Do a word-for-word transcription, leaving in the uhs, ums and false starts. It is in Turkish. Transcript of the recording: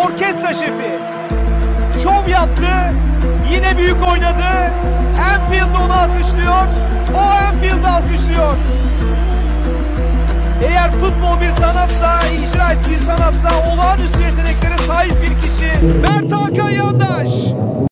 orkestra şefi. Şov yaptı, yine büyük oynadı. Anfield onu alkışlıyor, o Anfield'ı alkışlıyor. Eğer futbol bir sanatsa, icra ettiği sanatta olağanüstü yeteneklere sahip bir kişi Mert Hakan Yandaş.